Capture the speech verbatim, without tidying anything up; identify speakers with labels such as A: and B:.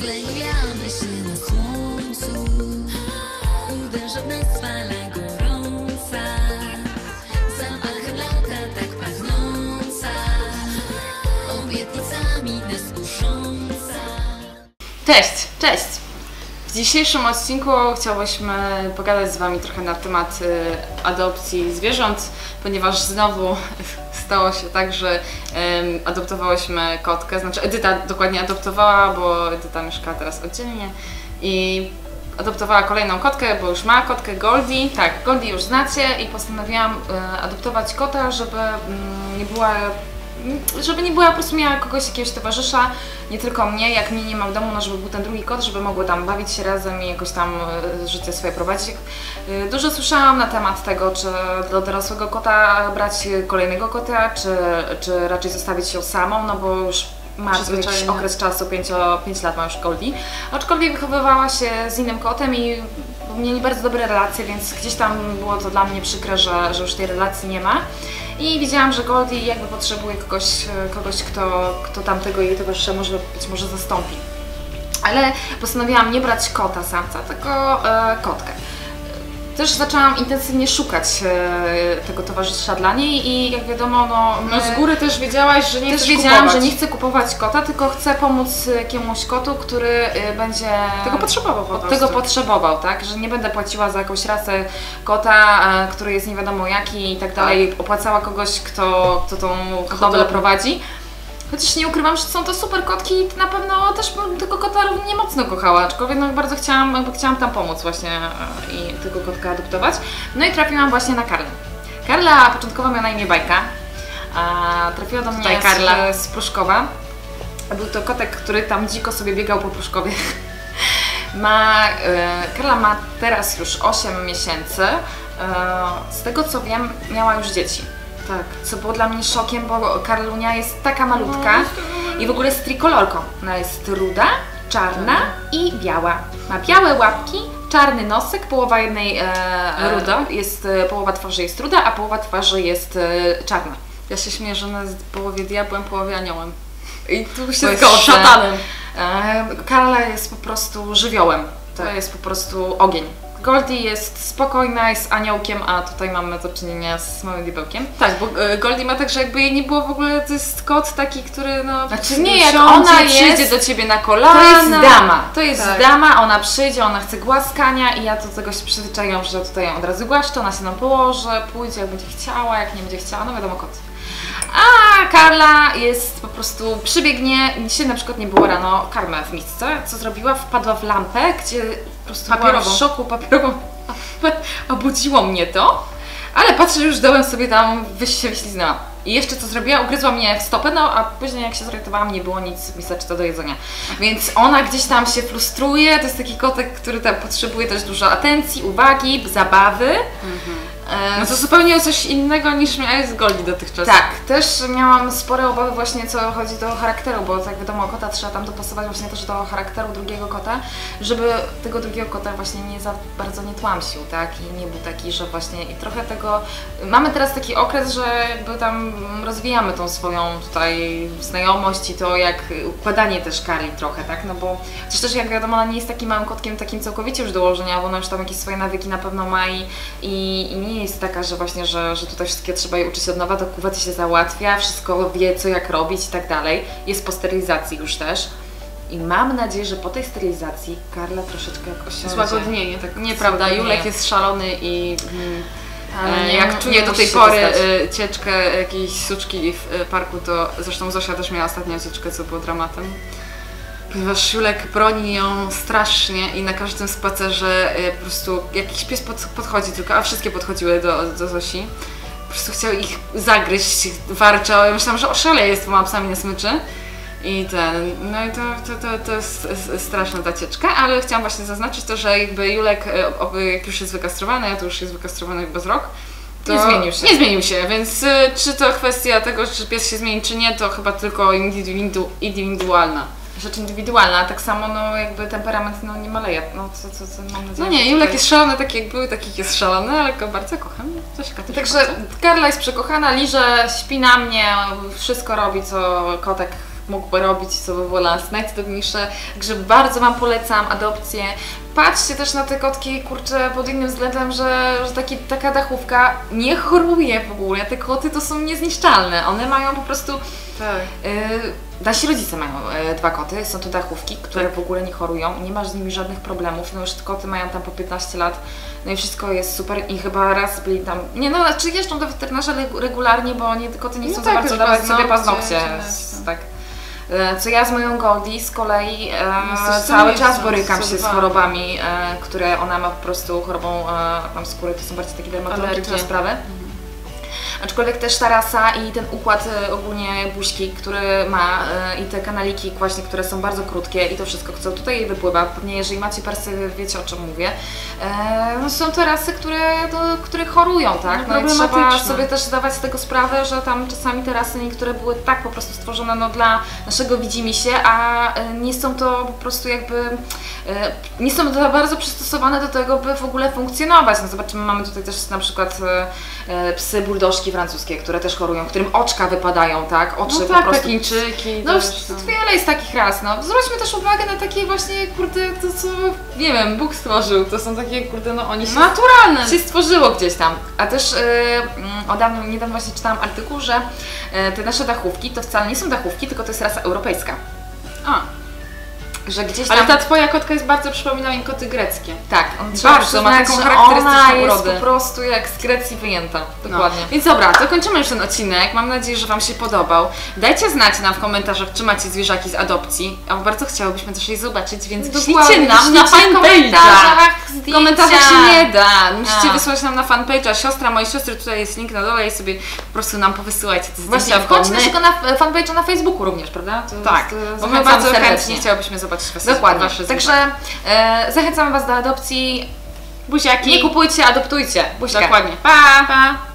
A: Rozklejamy się na słońcu, uderza w nas fala gorąca, zapachem lata tak pachnąca, obietnicami nas kusząca.
B: Cześć, cześć! W dzisiejszym odcinku chciałyśmy pogadać z Wami trochę na temat adopcji zwierząt, ponieważ znowu stało się tak, że um, adoptowałyśmy kotkę, znaczy Edyta dokładnie adoptowała, bo Edyta mieszka teraz oddzielnie i adoptowała kolejną kotkę, bo już ma kotkę Goldie. Tak, Goldie już znacie i postanowiłam e, adoptować kota, żeby mm, nie była żeby nie była, po prostu miała kogoś, jakiegoś towarzysza, nie tylko mnie, jak mnie nie ma w domu, no żeby był ten drugi kot, żeby mogły tam bawić się razem i jakoś tam życie swoje prowadzić. Dużo słyszałam na temat tego, czy do dorosłego kota brać kolejnego kota, czy, czy raczej zostawić ją samą, no bo już ma jakiś okres czasu, pięć lat ma już Goldie. Aczkolwiek wychowywała się z innym kotem i mieli bardzo dobre relacje, więc gdzieś tam było to dla mnie przykre, że, że już tej relacji nie ma. I widziałam, że Goldie jakby potrzebuje kogoś, kogoś kto, kto tamtego jej towarzysza może być może zastąpi. Ale postanowiłam nie brać kota samca, tylko e, kotkę. Też zaczęłam intensywnie szukać e, tego towarzysza dla niej i jak wiadomo, no,
C: no z góry też wiedziałaś, że nie
B: też
C: chcesz
B: wiedziałam,
C: kupować.
B: że nie chcę kupować kota, tylko chcę pomóc jakiemuś kotu, który e, będzie
C: tego potrzebował po
B: tego potrzebował, tak? Że nie będę płaciła za jakąś rasę kota, e, który jest nie wiadomo jaki i tak dalej, tak. Opłacała kogoś, kto, kto tą hodowlę prowadzi. Chociaż nie ukrywam, że są to super kotki i na pewno też bym tego kota równie mocno kochała, aczkolwiek no, bardzo chciałam, jakby chciałam tam pomóc właśnie i tego kotka adoptować. No i trafiłam właśnie na Karlę. Karla początkowo miała na imię Bajka, a trafiła do mnie Karla z, z Pruszkowa. Był to kotek, który tam dziko sobie biegał po Pruszkowie. ma, e, Karla ma teraz już osiem miesięcy, e, z tego co wiem miała już dzieci. Tak, co było dla mnie szokiem, bo Karlunia jest taka malutka no, i w ogóle jest trikolorką. Ona jest ruda, czarna i biała. Ma białe łapki, czarny nosek, połowa jednej e, ruda, jest, e, połowa twarzy jest ruda, a połowa twarzy jest e, czarna.
C: Ja się śmieję, że ona jest połowie diabłem, połowie aniołem.
B: I tu się zgodzę. Szatanem. E, Karla jest po prostu żywiołem. To tak. Jest po prostu ogień. Goldie jest spokojna, jest aniołkiem, a tutaj mamy do czynienia z małym diabełkiem.
C: Tak, bo Goldie ma tak, że jakby jej nie było w ogóle, to jest kot taki, który no...
B: Znaczy nie, jak ona jest, przyjdzie do ciebie na kolana, to jest dama, to jest tak. dama, ona przyjdzie, ona chce głaskania i ja do tego się przyzwyczaiłam, że tutaj ją od razu głaszczę, ona się nam położy, pójdzie jak będzie chciała, jak nie będzie chciała, no wiadomo kot. A Karla jest po prostu, przybiegnie, dzisiaj na przykład nie było rano karmę w misce, co zrobiła? Wpadła w lampę, gdzie po prostu papierową. Była w szoku papierową, obudziło mnie to, ale patrzę, że już dołem sobie tam wyś się wyśliznęła. I jeszcze co zrobiła? Ugryzła mnie w stopę, no a później jak się zorientowałam, nie było nic w miseczce do jedzenia. Więc ona gdzieś tam się frustruje, to jest taki kotek, który tam potrzebuje też dużo atencji, uwagi, zabawy. Mhm.
C: No to zupełnie coś innego niż miałaś z Goldie dotychczas.
B: Tak, też miałam spore obawy właśnie co chodzi do charakteru, bo tak wiadomo, kota trzeba tam dopasować właśnie też do charakteru drugiego kota, żeby tego drugiego kota właśnie nie za bardzo nie tłamsił, tak? I nie był taki, że właśnie i trochę tego... Mamy teraz taki okres, że jakby tam rozwijamy tą swoją tutaj znajomość i to jak układanie też Karli trochę, tak? No bo chociaż też jak wiadomo, ona nie jest takim małym kotkiem takim całkowicie już do ułożenia, bo ona już tam jakieś swoje nawyki na pewno ma i, i, i nie jest taka, że właśnie, że, że tutaj wszystkie trzeba jej uczyć od nowa, do kuwety się załatwia, wszystko wie co jak robić i tak dalej. Jest po sterylizacji już też. I mam nadzieję, że po tej sterylizacji Karla troszeczkę jak osiądzie.
C: Złagodnienie, tak nieprawda. Julek jest szalony i mm,
B: ale
C: nie, jak czuję do tej pory y, cieczkę jakiejś suczki w y, parku, to zresztą Zosia też miała ostatnią cieczkę, co było dramatem. Ponieważ Julek broni ją strasznie i na każdym spacerze y, po prostu jakiś pies pod, podchodzi tylko, a wszystkie podchodziły do, do Zosi. Po prostu chciał ich zagryźć, warczał. Ja myślałam, że oszaleje z dwoma psami na smyczy. I ten, no i to, to, to, to jest straszna ta cieczka, ale chciałam właśnie zaznaczyć to, że jakby Julek, jak już jest wykastrowany, a to już jest wykastrowany bez rok, to
B: nie zmienił się.
C: Nie zmienił się, więc czy to kwestia tego, czy pies się zmieni, czy nie, to chyba tylko indywidu, indywidualna.
B: Rzecz indywidualna, tak samo no jakby temperament no nie maleje, no co, co, co mam nadzieję.
C: No nie, Julek jest szalony tak jak był, takich jest szalony, ale go bardzo kocham. Zośka też
B: Także Karla jest przekochana, liże, śpi na mnie, wszystko robi co kotek mógłby robić, co by było dla nas najcudowniejsze. Także bardzo Wam polecam adopcję. Patrzcie też na te kotki, kurczę, pod innym względem, że, że taki, taka dachówka nie choruje w ogóle. Te koty to są niezniszczalne. One mają po prostu...
C: Tak.
B: Yy, nasi rodzice mają yy, dwa koty, są to dachówki, które w ogóle nie chorują, nie masz z nimi żadnych problemów, no już te koty mają tam po piętnaście lat, no i wszystko jest super i chyba raz byli tam, nie no, znaczy jeżdżą do weterynarza regularnie, bo nie, koty nie chcą
C: No
B: za
C: tak,
B: bardzo
C: już
B: dawać
C: paznokcie,
B: sobie paznokcie,
C: czy-
B: tak. E, Co ja z moją Goldie z kolei e,
C: Jesteś
B: cały
C: samiczką,
B: czas borykam się z
C: zdecydowani.
B: chorobami, e, które ona ma po prostu chorobą e, tam skóry, to są bardziej takie dermatologiczne
C: Alergie.
B: sprawy. Aczkolwiek też ta rasa i ten układ e, ogólnie buźki, który ma e, i te kanaliki właśnie, które są bardzo krótkie i to wszystko, co tutaj jej wypływa, pewnie jeżeli macie persy, wiecie o czym mówię, e, no są to rasy, które, do, które chorują, tak?
C: No,
B: No i trzeba
C: problematyczne.
B: sobie też zdawać z tego sprawę, że tam czasami te rasy niektóre były tak po prostu stworzone no, dla naszego widzimisię, a e, nie są to po prostu jakby, e, nie są to bardzo przystosowane do tego, by w ogóle funkcjonować. No zobaczymy, mamy tutaj też na przykład e, e, psy buldożki francuskie, które też chorują, którym oczka wypadają, tak? Oczy
C: No
B: po
C: tak,
B: prostu.
C: Pekińczyki.
B: No
C: też
B: już
C: tam.
B: wiele jest takich ras, no. Zwróćmy też uwagę na takie właśnie, kurde, to co, nie wiem, Bóg stworzył, to są takie, kurde, no oni się,
C: Naturalne.
B: się stworzyło gdzieś tam. A też yy, o dawno, niedawno właśnie czytałam artykuł, że yy, te nasze dachówki to wcale nie są dachówki, tylko to jest rasa europejska.
C: A,
B: Że gdzieś tam...
C: ale ta twoja kotka jest bardzo, przypomina mi koty greckie.
B: Tak, on trzeba
C: Bardzo, ma
B: przyznać,
C: taką
B: że
C: charakterystyczną
B: ona jest
C: urodę.
B: po prostu jak z Grecji wyjęta. Dokładnie.
C: No. Więc dobra, to kończymy już ten odcinek. Mam nadzieję, że Wam się podobał. Dajcie znać nam w komentarzach, czy macie zwierzaki z adopcji. A bardzo chciałobyśmy też je zobaczyć, więc
B: Dokładnie,
C: ślijcie nam na
B: piszcie w
C: fanpage'a.
B: komentarzach
C: W
B: zdjęcia.
C: komentarzach się nie da. Musicie
B: A.
C: wysłać nam na fanpage'a. Siostra mojej siostry, tutaj jest link na dole i sobie po prostu nam powysyłajcie te
B: Właśnie,
C: zdjęcia.
B: wchodź
C: my-
B: naszego na fanpage'a na Facebooku również, prawda? To
C: Tak,
B: jest, e,
C: bo my
B: zachęcam
C: bardzo
B: serdecznie.
C: chętnie chciałybyśmy zobaczyć was.
B: Dokładnie.
C: wasze
B: Także
C: zwierzaki.
B: e, zachęcam Was do adopcji.
C: Buziaki.
B: Nie kupujcie, adoptujcie. Buźka.
C: Dokładnie.
B: Pa!
C: Pa!